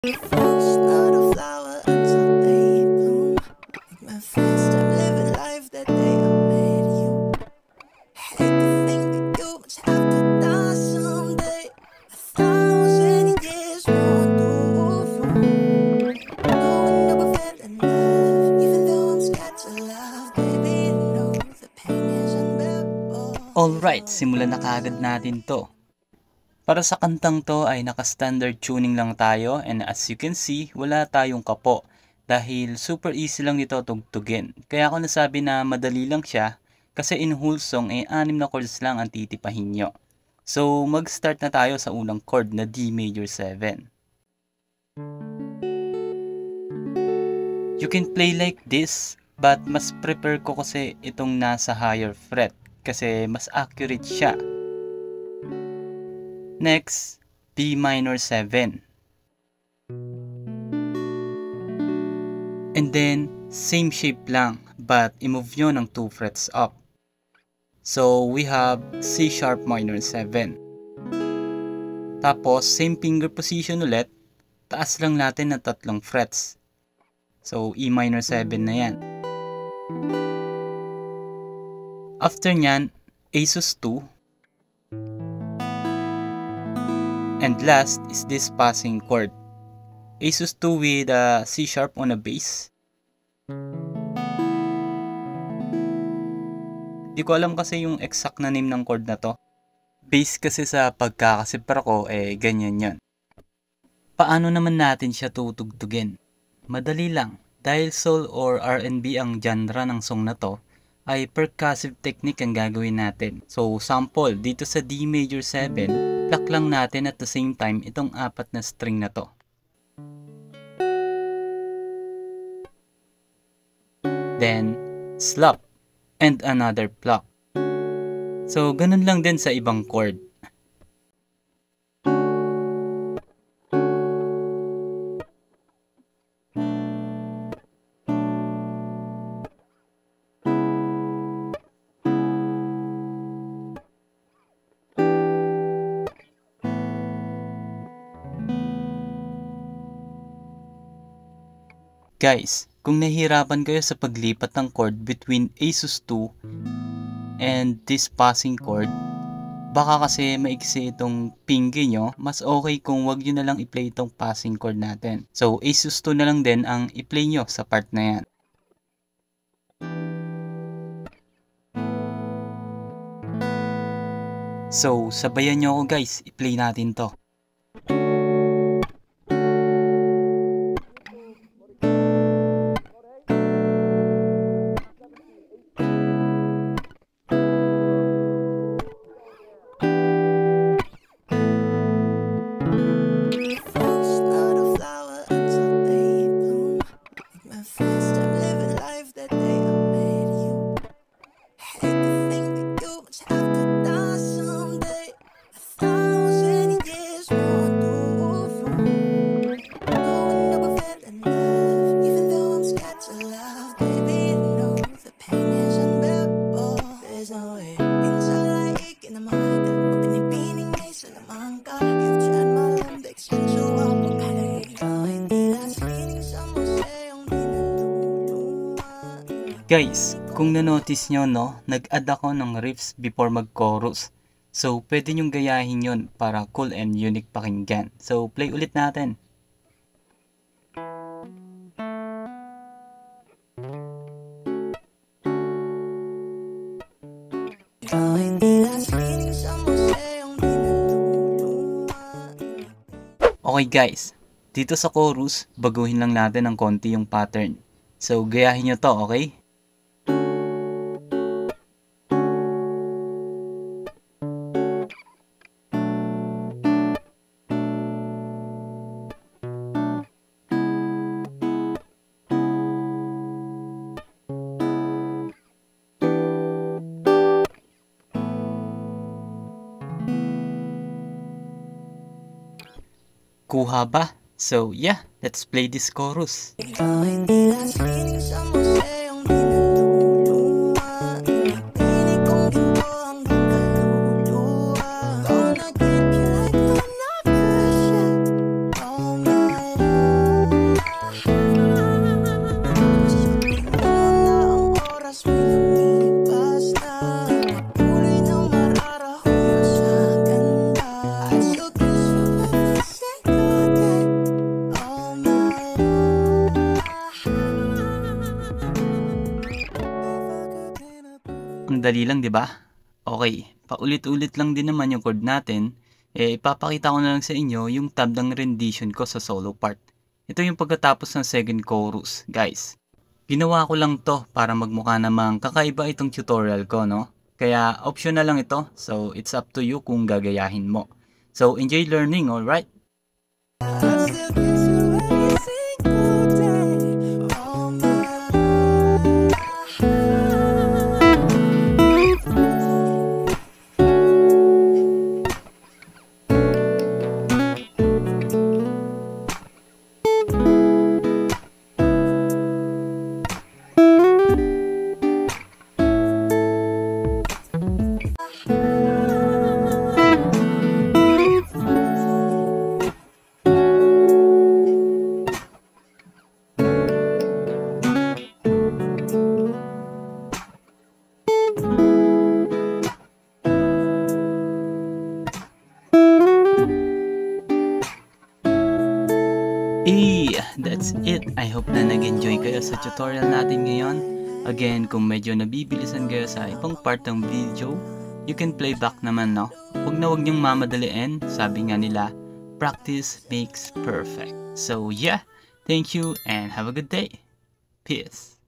First, not a flower until they bloom. Like my first time living life that day I met you. Hate to think that you must have to die someday. 1,000 years won't do wrong. No one ever fell in love, even though I'm scared to love. Baby, you know the pain is unbearable. Alright, simulan na kaagad natin to. Para sa kantang to ay naka-standard tuning lang tayo, and as you can see, wala tayong kapo dahil super easy lang nito tugtugin. Kaya ako nasabi na madali lang siya kasi in whole song ay 6 na chords lang ang titipahin nyo. So mag-start na tayo sa unang chord na D major 7. You can play like this, but mas prefer ko kasi itong nasa higher fret kasi mas accurate siya. Next, B minor 7. And then, same shape lang, but i-move nyo ng 2 frets up. So, we have C sharp minor 7. Tapos, same finger position ulit, taas lang natin ng 3 frets. So, E minor 7 na yan. After nyan, A sus 2. And last is this passing chord. A sus 2 with a C sharp on a bass. Di ko alam kasi yung exact na name ng chord na to. Bass kasi sa pagkakasipra ko ganyan yan. Paano naman natin siya tutugtugin? Madali lang. Dahil soul or R&B ang genre ng song na to, ay percussive technique ang gagawin natin. So sample, dito sa D major 7, pluck lang natin at the same time itong 4 na string na to. Then, slap, and another pluck. So ganun lang din sa ibang chord. Guys, kung nahihirapan kayo sa paglipat ng chord between A sus 2 and this passing chord, baka kasi maiksi itong pinky nyo, mas okay kung wag nyo na lang i-play itong passing chord natin. So, A sus 2 na lang din ang i-play nyo sa part na yan. So, sabayan nyo ako guys, i-play natin to. First, not a flower until they bloom. Like my first time living life that day I met you. Hate to think that you must have to die someday. 1,000 years won't do wrong. No one ever fell in love, even though I'm scared to love. Baby, you know the pain is unbearable. There's no way. Minsan like kinamahal mo pinipiling may salamang ka. You've tried my lambics and so ako kaya ikaw hindi last feeling sa museyong di nanduluman. Guys, kung na-notice nyo no, nag-add ako ng riffs before mag-chorus. So, pwede nyong gayahin yon para cool and unique pakinggan. So, play ulit natin. Ikaw hindi last feeling sa museyong di nanduluman. Okay guys, dito sa chorus, baguhin lang natin ng konti yung pattern. So, gayahin nyo to, okay? Kuha ba? So yeah, let's play this chorus. Ikaw hindi last feeling sa museyong di nanduluman. Pinipilit kong ginto hanggang kaluluwa. Gonna keep you like you're not good shit all night. Sobrang dali lang, di ba? Okay, paulit-ulit lang din naman yung chord natin. Ipapakita ko na lang sa inyo yung tab ng rendition ko sa solo part. Ito yung pagkatapos ng second chorus, guys. Ginawa ko lang to para magmukha namang kakaiba itong tutorial ko, no? Kaya optional lang ito, so it's up to you kung gagayahin mo. So enjoy learning, alright? I still kiss you every single day. All my That's it. I hope na nag-enjoy kayo sa tutorial natin ngayon. Again, kung medyo nabibilisan kayo sa ibang part ng video, you can play back naman, no? Huwag niyong mamadaliin. Sabi nga nila, practice makes perfect. So yeah, thank you and have a good day. Peace.